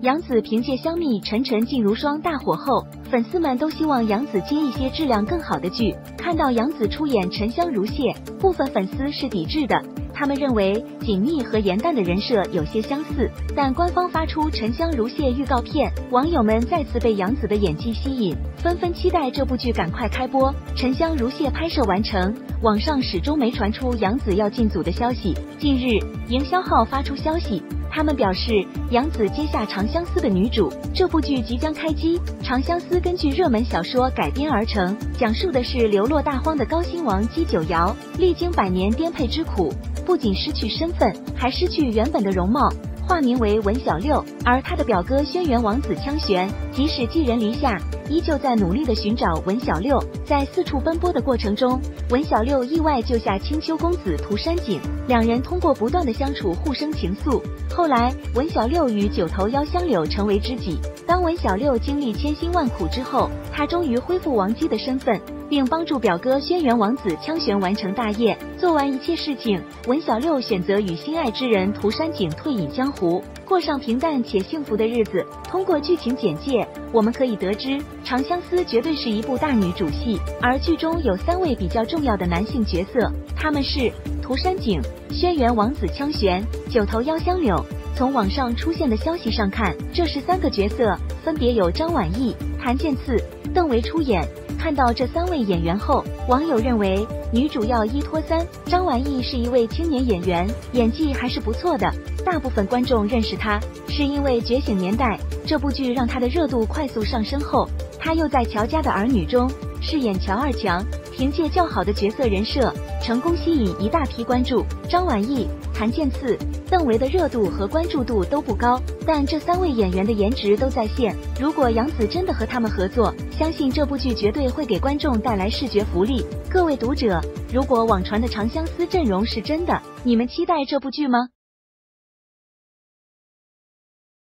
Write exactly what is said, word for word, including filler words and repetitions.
杨紫凭借香蜜沉沉烬如霜大火后，粉丝们都希望杨紫接一些质量更好的剧。看到杨紫出演沉香如屑，部分粉丝是抵制的。他们认为锦觅和严淡的人设有些相似，但官方发出沉香如屑预告片，网友们再次被杨紫的演技吸引，纷纷期待这部剧赶快开播。沉香如屑拍摄完成，网上始终没传出杨紫要进组的消息。近日，营销号发出消息，他们表示杨紫接下《长相思》的女主，这部剧即将开机。《长相思》根据热门小说改编而成，讲述的是流落大荒的高辛王姬九瑶，历经百年颠沛之苦，不仅失去身份，还失去原本的容貌，化名为文小六。而他的表哥轩辕王子枪玄，即使寄人篱下，依旧在努力的寻找文小六。在四处奔波的过程中，文小六意外救下青丘公子涂山璟，两人通过不断的相处互生情愫。后来，文小六与九头妖香柳成为知己。当文小六经历千辛万苦之后，他终于恢复王姬的身份，并帮助表哥轩辕王子枪玄完成大业。做完一切事情，文小六选择与心爱之人涂山璟退隐江湖，过上平淡且幸福的日子。通过剧情简介，我们可以得知，《长相思》绝对是一部大女主戏，而剧中有三位比较重要的男性角色，他们是涂山璟、轩辕王子枪玄、九头妖香柳。从网上出现的消息上看，这十三个角色分别有张晚意、谭健次、邓为出演。看到这三位演员后，网友认为女主要一拖三。张晚意是一位青年演员，演技还是不错的，大部分观众认识她是因为《觉醒年代》这部剧让她的热度快速上升后，她又在乔家的儿女中饰演乔二强，凭借较好的角色人设，成功吸引一大批关注。张晚意、谭健次、邓为的热度和关注度都不高，但这三位演员的颜值都在线。如果杨紫真的和他们合作，相信这部剧绝对会给观众带来视觉福利。各位读者，如果网传的《长相思》阵容是真的，你们期待这部剧吗？